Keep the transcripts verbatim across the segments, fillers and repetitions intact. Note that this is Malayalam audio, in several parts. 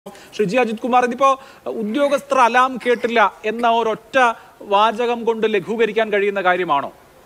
ശ്രീജി അജിത് കുമാർ ഇതിപ്പോ ഉദ്യോഗസ്ഥർ അലാം കേട്ടില്ല എന്ന ഒരൊറ്റ വാചകം കൊണ്ട് ലഘൂകരിക്കാൻ കഴിയുന്ന കാര്യമാണോ?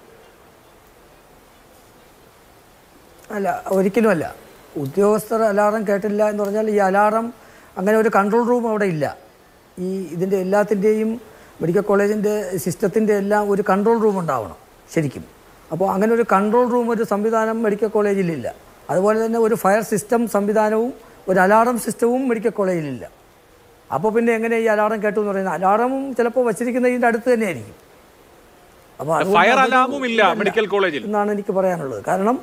അല്ല, ഒരിക്കലുമല്ല. ഉദ്യോഗസ്ഥർ അലാറം കേട്ടില്ല എന്ന് പറഞ്ഞാൽ ഈ അലാറം അങ്ങനെ ഒരു കൺട്രോൾ റൂം അവിടെ ഇല്ല. ഈ ഇതിൻ്റെ എല്ലാത്തിൻ്റെയും മെഡിക്കൽ കോളേജിൻ്റെ സിസ്റ്റത്തിൻ്റെ എല്ലാം ഒരു കൺട്രോൾ റൂം ഉണ്ടാവണം ശരിക്കും. അപ്പോൾ അങ്ങനെ ഒരു കൺട്രോൾ റൂം ഒരു സംവിധാനം മെഡിക്കൽ കോളേജിലില്ല. അതുപോലെ തന്നെ ഒരു ഫയർ സിസ്റ്റം സംവിധാനവും ഒരു അലാറം സിസ്റ്റവും മെഡിക്കൽ കോളേജിലില്ല. അപ്പോൾ പിന്നെ എങ്ങനെ ഈ അലാറം കേട്ടു എന്ന് പറയുന്നത്? അലാറമും ചിലപ്പോൾ വച്ചിരിക്കുന്ന ഇതിൻ്റെ അടുത്ത് തന്നെയായിരിക്കും. അപ്പോൾ ഫയർ അലാമും ഇല്ല മെഡിക്കൽ കോളേജിൽ എന്നാണ് എനിക്ക് പറയാനുള്ളത്. കാരണം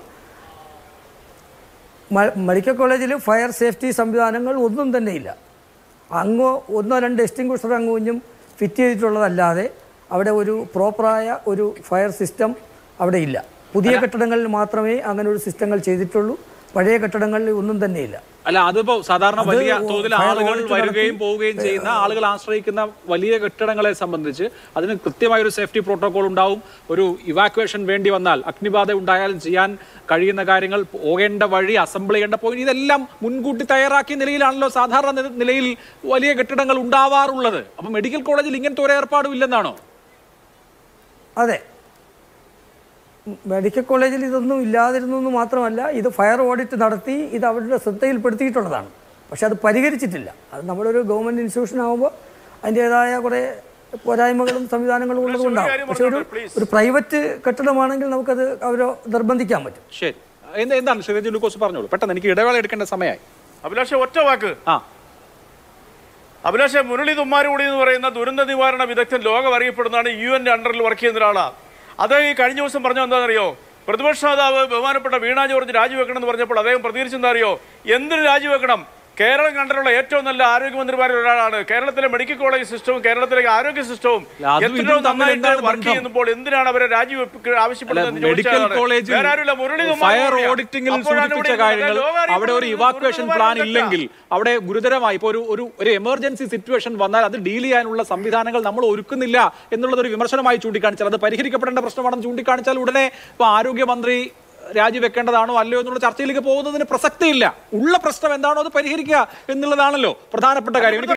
മെഡിക്കൽ കോളേജിൽ ഫയർ സേഫ്റ്റി സംവിധാനങ്ങൾ ഒന്നും തന്നെയില്ല. അങ്ങോ ഒന്നോ രണ്ട് എക്സ്റ്റിംഗ്വിഷർ അങ്ങും ഫിറ്റ് ചെയ്തിട്ടുള്ളതല്ലാതെ അവിടെ ഒരു പ്രോപ്പറായ ഒരു ഫയർ സിസ്റ്റം അവിടെ ഇല്ല. പുതിയ കെട്ടിടങ്ങളിൽ മാത്രമേ അങ്ങനെ ഒരു സിസ്റ്റങ്ങൾ ചെയ്തിട്ടുള്ളൂ. പഴയ കെട്ടിടങ്ങളിൽ ഒന്നും തന്നെയില്ല. അല്ല, അതിപ്പോ സാധാരണ വലിയ തോതിൽ ആളുകൾ വരികയും പോവുകയും ചെയ്യുന്ന ആളുകൾ ആശ്രയിക്കുന്ന വലിയ കെട്ടിടങ്ങളെ സംബന്ധിച്ച് അതിന് കൃത്യമായ ഒരു സേഫ്റ്റി പ്രോട്ടോകോൾ ഉണ്ടാവും. ഒരു ഇവാക്വേഷൻ വേണ്ടി വന്നാൽ അഗ്നിബാധ ഉണ്ടായാലും ചെയ്യാൻ കഴിയുന്ന കാര്യങ്ങൾ, പോകേണ്ട വഴി, അസംബിൾ ചെയ്യേണ്ട പോയിന്റ്, ഇതെല്ലാം മുൻകൂട്ടി തയ്യാറാക്കിയ നിലയിലാണല്ലോ സാധാരണ നിലയിൽ വലിയ കെട്ടിടങ്ങൾ ഉണ്ടാവാറുള്ളത്. അപ്പൊ മെഡിക്കൽ കോളേജിൽ ഇങ്ങനത്തെ ഒരു ഏർപ്പാടും ഇല്ലെന്നാണോ? അതെ, മെഡിക്കൽ കോളേജിൽ ഇതൊന്നും ഇല്ലാതിരുന്നു എന്ന് മാത്രമല്ല, ഇത് ഫയർ ഓഡിറ്റ് നടത്തി ഇത് അവരുടെ ശ്രദ്ധയിൽപ്പെടുത്തിയിട്ടുള്ളതാണ്. പക്ഷെ അത് പരിഹരിച്ചിട്ടില്ല. അത് നമ്മളൊരു ഗവൺമെൻറ് ഇൻസ്റ്റിറ്റ്യൂഷൻ ആകുമ്പോൾ അതിൻ്റേതായ കുറേ പോരായ്മകളും സംവിധാനങ്ങളും ഉള്ളതുകൊണ്ടാണ്. പക്ഷെ ഒരു ഒരു പ്രൈവറ്റ് കെട്ടിടമാണെങ്കിൽ നമുക്കത് അവരെ നിർബന്ധിക്കാൻ പറ്റും. ശരി, എന്താണ് ശ്രീജി ലൂക്കോസ് പറഞ്ഞോളൂ. പെട്ടെന്ന് എനിക്ക് ഇടവേള എടുക്കേണ്ട സമയമായി. അഭിലാഷ, ഒറ്റ വാക്ക്. ആ അഭിലാഷ, മുരളി തുമ്മാരുകൂടി എന്ന് പറയുന്ന ദുരന്ത നിവാരണ വിദഗ്ധൻ ലോകം അറിയപ്പെടുന്നതാണ്. യു എൻ്റെ അണ്ടറിൽ വർക്ക് ചെയ്യുന്ന ഒരാളാണ്. അത് ഈ കഴിഞ്ഞ ദിവസം പറഞ്ഞത് എന്താണെന്നറിയോ? പ്രതിപക്ഷ നേതാവ് ബഹുമാനപ്പെട്ട വീണ ജോർജ് രാജിവെക്കണം എന്ന് പറഞ്ഞപ്പോൾ അദ്ദേഹം പ്രതികരിച്ചെന്താ അറിയോ? എന്തിന് രാജിവെക്കണം? കേരളം കണ്ടിട്ടുള്ള ഏറ്റവും നല്ല ആരോഗ്യമന്ത്രിമാരിൽ ഒരാളാണ്. കേരളത്തിലെ മെഡിക്കൽ കോളേജ് സിസ്റ്റവും കേരളത്തിലെ ആരോഗ്യ സിസ്റ്റവും എത്രയോ നന്നായിട്ട് വർക്ക് ചെയ്യുമ്പോൾ എന്തിനാണ് അവരെ രാജിവെപ്പ് ആവശ്യപ്പെടുന്നത്? മെഡിക്കൽ കോളേജിൽ ഫയർ ഓഡിറ്റിംഗിൽ സൂചിപ്പിച്ച കാര്യങ്ങൾ, അവിടെ ഒരു ഇവാക്വേഷൻ പ്ലാൻ ഇല്ലെങ്കിൽ അവിടെ ഗുരുതരമായി ഇപ്പോൾ ഒരു ഒരു എമർജൻസി സിറ്റുവേഷൻ വന്നാൽ അത് ഡീൽ ചെയ്യാനുള്ള സംവിധാനങ്ങൾ നമ്മൾ ഒരുക്കുന്നില്ല എന്നുള്ളത് ഒരു വിമർശനമായി ചൂണ്ടിക്കാണിച്ചാൽ, അത് പരിഹരിക്കപ്പെടേണ്ട പ്രശ്നമാണെന്ന് ചൂണ്ടിക്കാണിച്ചാൽ ഉടനെ ഇപ്പോൾ ആരോഗ്യമന്ത്രി രാജിവെക്കേണ്ടതാണോ അല്ലയോ എന്നുള്ള ചർച്ചയിലേക്ക് പോകുന്നതിന് പ്രസക്തിയില്ല. ഉള്ള പ്രശ്നം എന്താണോ അത് പരിഹരിക്കുക എന്നുള്ളതാണല്ലോ പ്രധാനപ്പെട്ട കാര്യം.